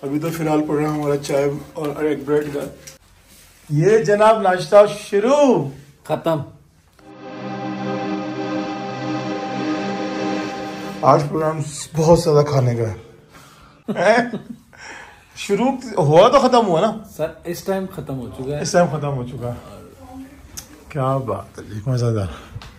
अभी तो फिलहाल प्रोग्राम हमारा चाय और एक ब्रेड का। ये जनाब नाश्ता शुरू खत्म। आज प्रोग्राम बहुत ज्यादा खाने का है। शुरू हुआ तो खत्म हुआ ना सर, इस टाइम खत्म हो चुका है। इस टाइम खत्म हो चुका है। क्या बात है जी, मजेदार।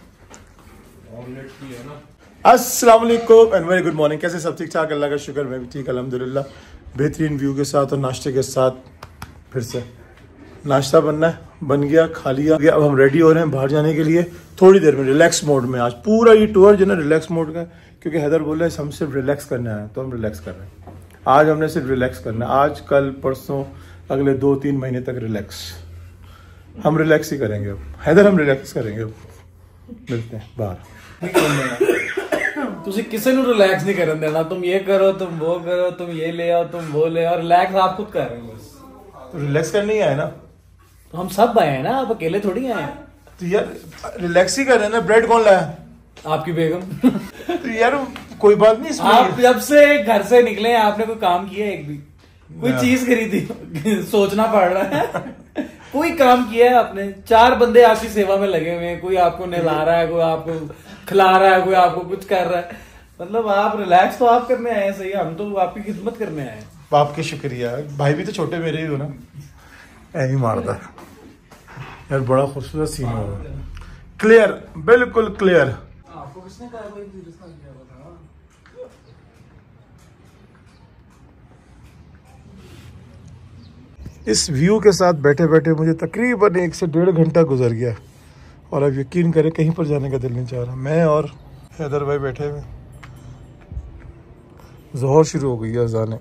अस्सलाम वालेकुम एंड वेरी गुड मॉर्निंग। कैसे सब ठीक ठाक? अल्लाह का शुक्र, मैं भी ठीक अल्हम्दुलिल्लाह। बेहतरीन व्यू के साथ और नाश्ते के साथ फिर से नाश्ता बनना है, बन गया, खा लिया। अब हम रेडी हो रहे हैं बाहर जाने के लिए थोड़ी देर में, रिलैक्स मोड में। आज पूरा ये टूर जो है ना रिलैक्स मोड का, क्योंकि हैदर बोल रहे हैं हम सिर्फ रिलैक्स करने आए हैं, तो हम रिलैक्स कर रहे हैं। आज हमने सिर्फ रिलैक्स करना है, आज कल परसों अगले 2-3 महीने तक रिलैक्स। हम रिलैक्स ही करेंगे अब हैदर, हम रिलैक्स करेंगे अब। मिलते हैं बाहर। तुझे किसी को रिलैक्स नहीं करने देना। तुम ये करो, तुम वो करो, तुम ये ले आओ, तुम वो ले आओ। रिलैक्स आप खुद कर रहे हो बस। तो रिलैक्स करने ही आए ना, तो हम सब आए हैं ना, आप अकेले थोड़ी आए हैं। तो यार रिलैक्स ही कर रहे हैं ना। ब्रेड कौन लाया? आपकी बेगम। तो यार कोई बात नहीं इसमें। आप जब से घर से निकले आपने कोई काम किया? एक भी कोई चीज खरीदी? सोचना पड़ रहा है। कोई काम किया है आपने? 4 बंदे आपकी सेवा में लगे हुए हैं। कोई आपको नहला रहा है, कोई आपको खिला रहा है, कोई आपको कुछ कर रहा है। मतलब आप रिलैक्स तो आप करने आए हैं, सही। हम तो आपकी खिदमत करने आए हैं। बाप के शुक्रिया। भाई भी तो छोटे मेरे ही हो ना। ऐ ही मारता यार। बड़ा खूबसूरत सीन हो रहा है। क्लियर, बिल्कुल क्लियर। आपको किसने कहा भाई था? इस व्यू के साथ बैठे बैठे मुझे तकरीबन 1 से 1.5 घंटा गुजर गया, और अब यकीन करें कहीं पर जाने का दिल नहीं चाह रहा। मैं और हैदर भाई बैठे हुए, ज़ोहर शुरू हो गई है अज़ानें।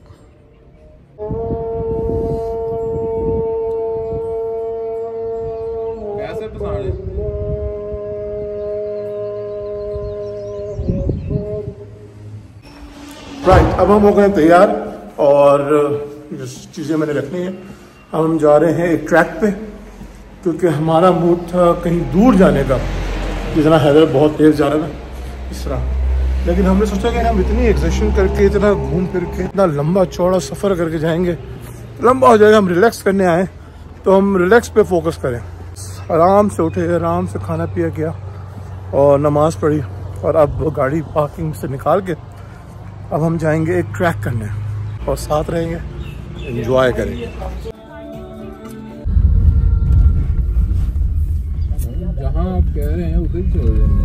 राइट, अब हम हो गए तैयार और चीज़ें मैंने रखनी है। अब हम जा रहे हैं एक ट्रैक पे, क्योंकि हमारा मूड था कहीं दूर जाने का। जितना हैदर बहुत तेज जा रहा था इस तरह, लेकिन हमने सोचा कि हम इतनी एक्सर्शन करके, इतना घूम फिर के, इतना लंबा चौड़ा सफ़र करके जाएंगे, लंबा हो जाएगा। हम रिलैक्स करने आए तो हम रिलैक्स पे फोकस करें। आराम से उठे, आराम से खाना पिया किया और नमाज़ पढ़ी, और अब गाड़ी पार्किंग से निकाल के अब हम जाएंगे एक ट्रैक करने, और साथ रहेंगे, एंजॉय करेंगे। जहाँ आप कह रहे हैं उधर चले जाएंगे।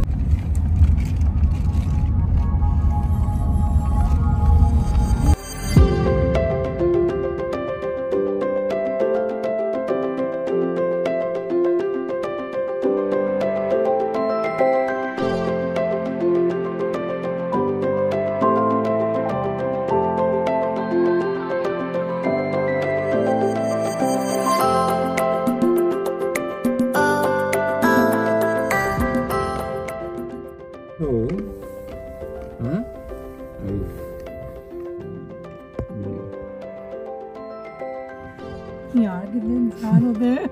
यार कितने इंसान होते हैं।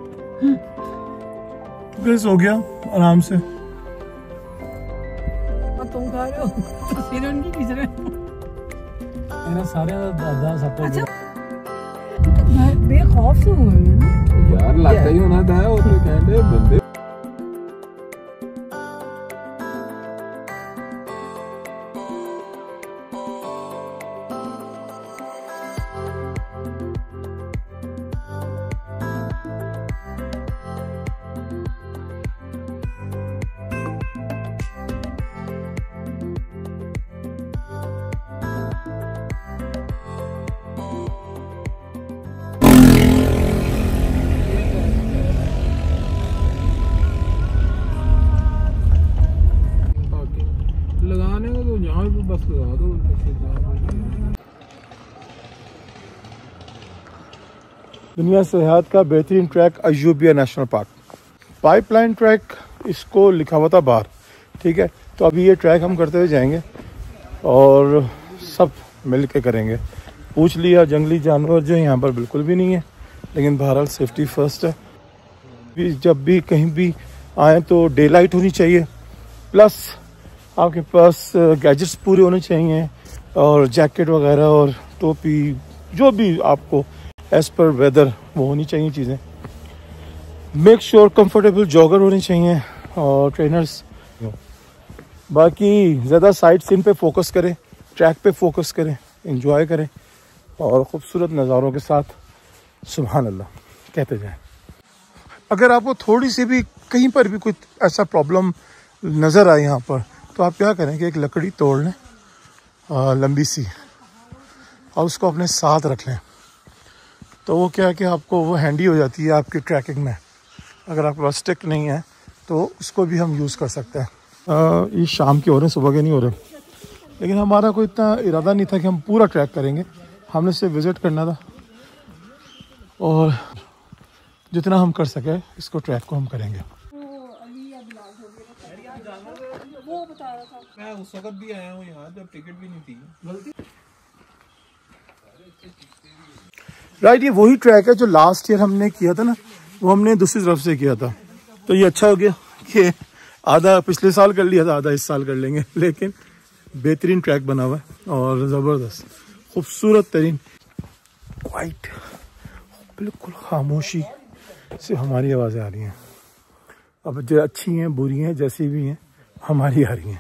हो गया आराम से। और तुम खा रहे हो तो सिर उनकी खींच रहे हो। सारे दादा सब अच्छा, बेखौफ से हुए हैं ना यार, लगता ही होना था। वो तो कहते बंदे लगाने को तो यहाँ पे बस लगा दो। दुनिया सेहत का बेहतरीन track Ayubia national park, pipeline track इसको लिखा हुआ था बाहर। ठीक है, तो अभी ये ट्रैक हम करते हुए जाएंगे और सब मिल के करेंगे। पूछ लिया, जंगली जानवर जो यहाँ पर बिल्कुल भी नहीं है, लेकिन बहरहाल सेफ्टी फर्स्ट है। जब भी कहीं भी आए तो डे लाइट होनी चाहिए, प्लस आपके पास गैजेट्स पूरे होने चाहिए, और जैकेट वगैरह और टोपी जो भी आपको एज पर वेदर वो होनी चाहिए चीज़ें। मेक श्योर कंफर्टेबल जॉगर होनी चाहिए और ट्रेनर्स। बाकी ज़्यादा साइट सीन पे फोकस करें, ट्रैक पे फोकस करें, एंजॉय करें और ख़ूबसूरत नज़ारों के साथ सुभान अल्लाह कहते जाएं। अगर आपको थोड़ी सी भी कहीं पर भी कोई ऐसा प्रॉब्लम नज़र आए यहाँ पर, तो आप क्या करें कि एक लकड़ी तोड़ लें लंबी सी और उसको अपने साथ रख लें। तो वो क्या है कि आपको वो हैंडी हो जाती है आपकी ट्रैकिंग में। अगर आपके पास स्टिक नहीं है तो उसको भी हम यूज़ कर सकते हैं। ये शाम के हो रहे हैं, सुबह के नहीं हो रहे, लेकिन हमारा कोई इतना इरादा नहीं था कि हम पूरा ट्रैक करेंगे। हमने सिर्फ विज़िट करना था और जितना हम कर सके इसको ट्रैक को हम करेंगे। मैं उस वक्त भी आया हूँ यहाँ जब टिकट भी नहीं थी। राइट, ये वही ट्रैक है जो लास्ट ईयर हमने किया था ना, वो हमने दूसरी तरफ से किया था। तो ये अच्छा हो गया कि आधा पिछले साल कर लिया था, आधा इस साल कर लेंगे। लेकिन बेहतरीन ट्रैक बना हुआ है और ज़बरदस्त खूबसूरत तरीन। वाइट बिल्कुल खामोशी से हमारी आवाज़ें आ रही हैं। अब जो अच्छी हैं बुरी हैं जैसी भी हैं हमारी आ रही हैं।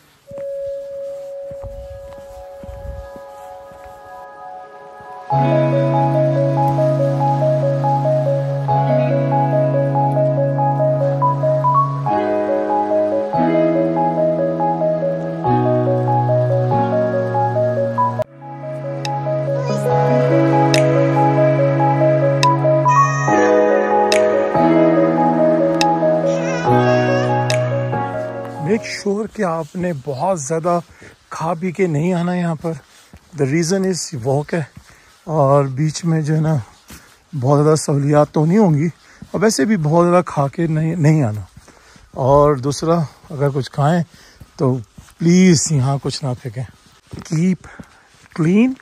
मेक श्योर कि आपने बहुत ज़्यादा खा पी के नहीं आना यहाँ पर। द रीज़न इज़ वॉक है और बीच में जो है ना बहुत ज़्यादा सहूलियात तो नहीं होंगी और वैसे भी बहुत ज़्यादा खा के नहीं आना। और दूसरा, अगर कुछ खाएं तो प्लीज़ यहाँ कुछ ना फेंकें। Keep clean,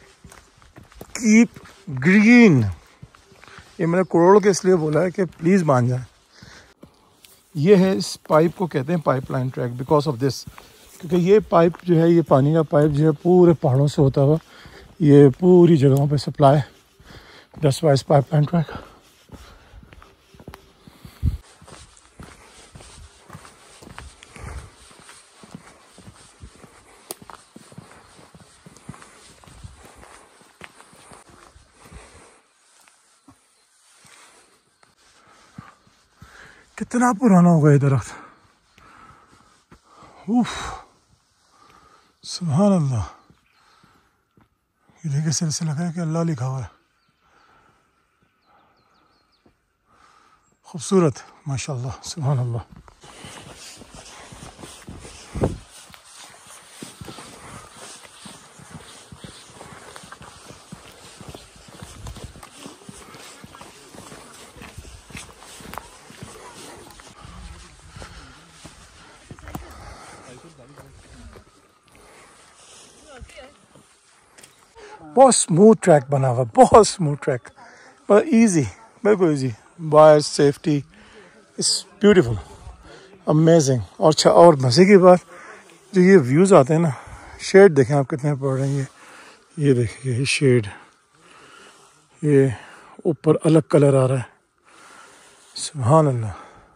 keep green. ये मैंने करोड़ के इसलिए बोला है कि प्लीज़ मान जाए। ये है, इस पाइप को कहते हैं pipeline track because of this, क्योंकि ये पाइप जो है, ये पानी का पाइप जो है पूरे पहाड़ों से होता हुआ ये पूरी जगहों पे supply. That's why it's pipeline track. कितना पुराना होगा ये दरख्त। उफ, सुभान अल्लाह। ये देखिए सिर से लगा है कि अल्लाह लिखा हुआ है। खूबसूरत, माशाल्लाह, सुभान अल्लाह। बहुत स्मूथ ट्रैक बना हुआ, बहुत स्मूथ ट्रैक, पर इजी, बिल्कुल easy. By safety, it's beautiful, amazing. और मज़े की बात, जो ये व्यूज़ आते हैं ना, शेड देखें आप कितने पड़ रहे हैं। ये देखिए, ये शेड, ये ऊपर अलग कलर आ रहा है, सुभान अल्लाह।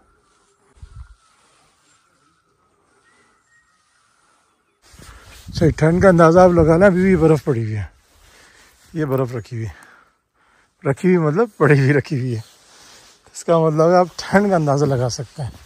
सही ठंड का अंदाज़ा आप लगाना, अभी भी बर्फ़ पड़ी हुई है। ये बर्फ़ रखी हुई मतलब पड़ी हुई रखी हुई है। इसका मतलब है आप ठंड का अंदाज़ा लगा सकते हैं।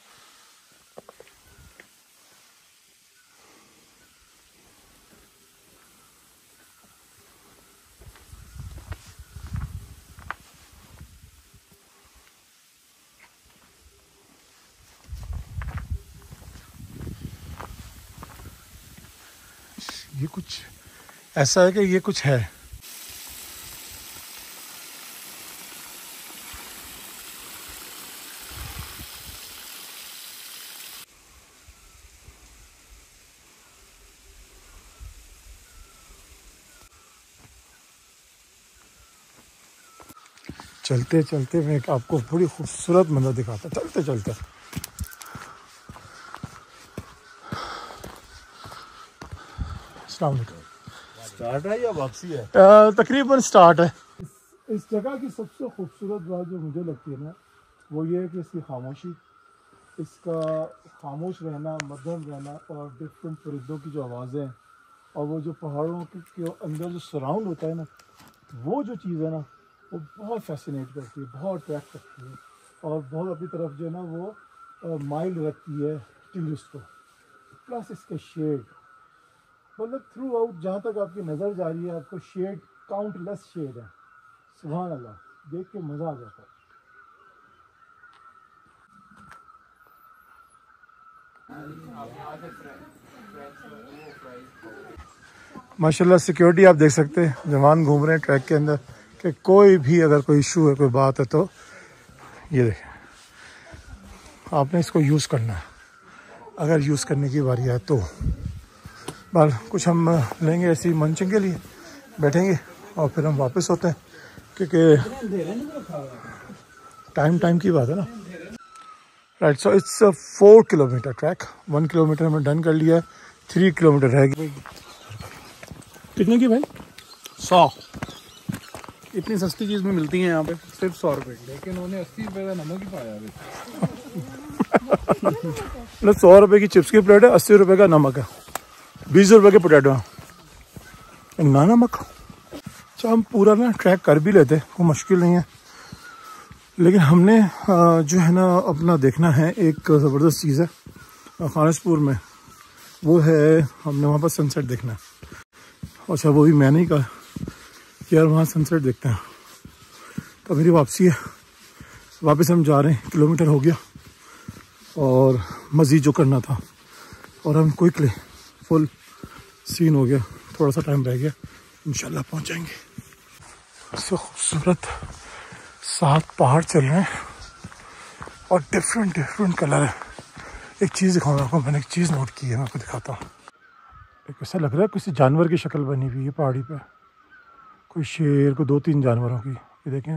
ये कुछ ऐसा है कि ये कुछ है। चलते चलते मैं आपको बड़ी खूबसूरत मंजर दिखाता चलते चलते। अस्सलाम वालेकुम। स्टार्ट है या वापसी है? तकरीबन स्टार्ट है। इस जगह की सबसे खूबसूरत बात जो मुझे लगती है ना, वो ये है कि इसकी खामोशी, इसका खामोश रहना, मध्यम रहना, और डिफरेंट परिंदों की जो आवाज़ें हैं, और वो जो पहाड़ों के अंदर जो सराउंड होता है ना, वो जो चीज़ है ना, वो बहुत फैसिनेट करती है, बहुत अट्रैक्ट करती है, और बहुत अपनी तरफ जो है ना वो माइल रखती है टूरिस्ट को। प्लस इसके शेड, मतलब थ्रू आउट जहाँ तक आपकी नज़र जा रही है, आपको शेड, काउंटलेस शेड है। सुभान अल्लाह, देख के मज़ा आ जाता है। माशाल्लाह सिक्योरिटी आप देख सकते हैं, जवान घूम रहे हैं ट्रैक के अंदर, कि कोई भी अगर कोई इशू है, कोई बात है, तो ये देखें, आपने इसको यूज़ करना है। अगर यूज़ करने की बारी है तो बाल कुछ हम लेंगे ऐसी मंचिंग के लिए, बैठेंगे और फिर हम वापस होते हैं, क्योंकि टाइम की बात है ना। Right, so it's 4 kilometre track. 1 kilometre हमने डन कर लिया है, 3 किलोमीटर रह गए। कितने की भाई? 100। इतनी सस्ती चीज में मिलती है यहाँ पे सिर्फ 100 रुपए की, लेकिन उन्होंने 80 रुपए का नमक ही पाया। 100 रुपए की चिप्स की प्लेट है, 80 रुपए का नमक है, 20 रुपए के पोटैटो है, ना नमक। अच्छा, हम पूरा ना ट्रैक कर भी लेते, वो मुश्किल नहीं है, लेकिन हमने जो है ना अपना देखना है, एक ज़बरदस्त चीज़ है खानसपुर में, वो है हमने वहाँ पर सनसेट देखना है। अच्छा, वो भी मैंने ही कहा कि यार वहाँ सनसेट देखते हैं। तो मेरी वापसी है, वापस हम जा रहे हैं, किलोमीटर हो गया और मज़ीद जो करना था, और हम क्विकली फुल सीन हो गया, थोड़ा सा टाइम रह गया, इंशाल्लाह पहुँच जाएंगे। सो खूबसूरत 7 पहाड़ चल रहे हैं और डिफरेंट कलर है। एक चीज़ दिखाऊंगा आपको, मैंने एक चीज़ नोट की है, मैं आपको दिखाता हूँ। एक ऐसा लग रहा है किसी जानवर की शक्ल बनी हुई है पहाड़ी पे, कोई शेर, को 2-3 जानवरों की। ये देखें,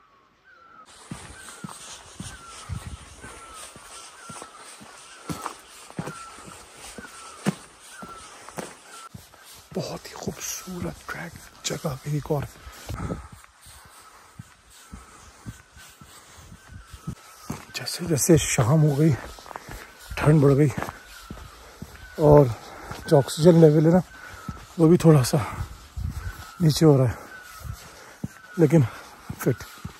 बहुत ही खूबसूरत ट्रैक जगह पे। एक और जैसे जैसे शाम हो गई, ठंड बढ़ गई, और जो ऑक्सीजन लेवल है ना, वो भी थोड़ा सा नीचे हो रहा है, लेकिन fit.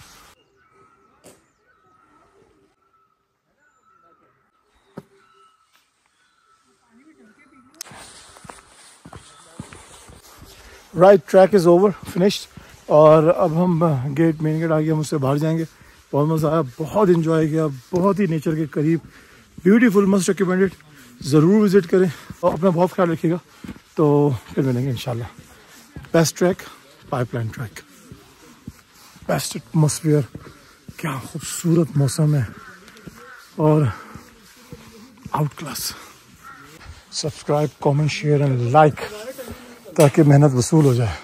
Right, track is over, finished, और अब हम मेन गेट आ गया, हम उससे बाहर जाएंगे। बहुत मज़ा आया, बहुत इन्जॉय किया, बहुत ही नेचर के करीब, ब्यूटीफुल, मस्ट रिकमेंडेड, ज़रूर विज़िट करें और अपना बहुत ख्याल रखिएगा। तो फिर मिलेंगे इंशाल्लाह। Best track, pipeline track, best atmosphere, क्या खूबसूरत मौसम है, और out class. Subscribe, comment, share and like, ताकि मेहनत वसूल हो जाए।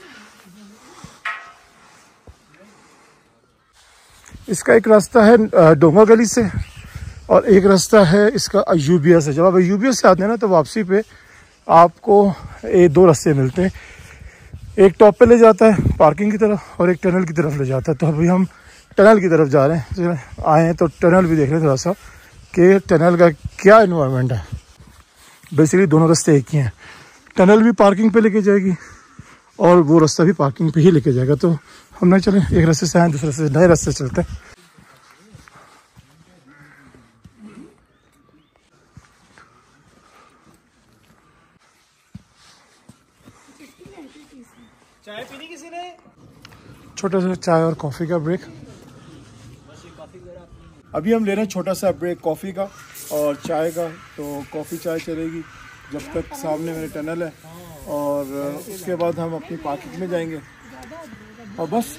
इसका एक रास्ता है डोंगा गली से, और एक रास्ता है इसका अयूबिया से। जब आप अयूबिया से आते हैं ना, तो वापसी पे आपको 2 रास्ते मिलते हैं। एक टॉप पे ले जाता है पार्किंग की तरफ, और एक टनल की तरफ ले जाता है। तो अभी हम टनल की तरफ जा रहे हैं, आए हैं तो टनल भी देख रहे हैं थोड़ा सा, कि टनल का क्या इन्वायरमेंट है। बेसिकली दोनों रास्ते एक ही हैं, टनल भी पार्किंग पे लेके जाएगी और वो रास्ता भी पार्किंग पे ही लेके जाएगा। तो हम नहीं चले, एक रास्ते से आए, दूसरे से नए रास्ते से चलते हैं। चाय पीनी किसी ने? छोटा सा चाय और कॉफ़ी का ब्रेक। अभी हम ले रहे हैं छोटा सा ब्रेक कॉफ़ी का और चाय का। तो कॉफ़ी चाय चलेगी जब तक सामने मेरे टनल है, और उसके बाद हम अपनी पार्किंग में जाएंगे और बस।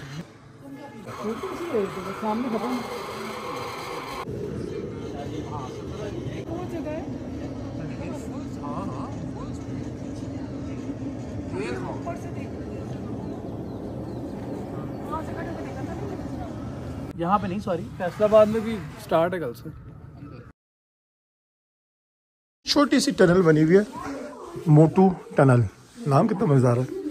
यहाँ पे नहीं, सॉरी, फैसलाबाद में भी स्टार्ट है कल से। छोटी सी टनल बनी हुई है, मोटू टनल, नाम कितना मजेदार है।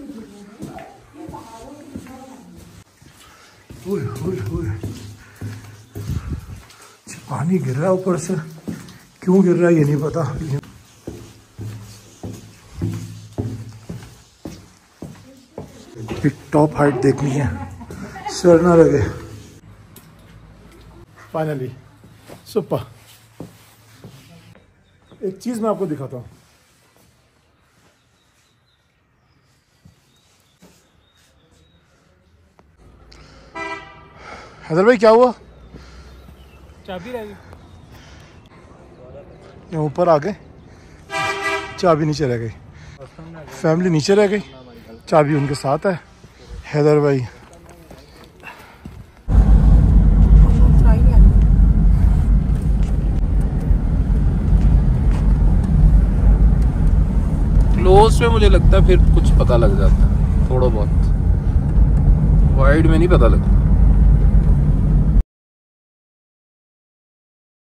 पानी गिर रहा है ऊपर से, क्यों गिर रहा है ये नहीं पता। टॉप हाइट देखनी है, सर ना लगे। Finally super. एक चीज मैं आपको दिखाता हूँ। हैदर भाई क्या हुआ? चाबी रह गई। यहाँ ऊपर आ गए, चाबी नीचे रह गई। फैमिली नीचे रह गई, चाबी उनके साथ है। हैदर भाई क्लोज में मुझे लगता है फिर कुछ पता लग जाता है, थोड़ा बहुत वाइड में नहीं पता लगता।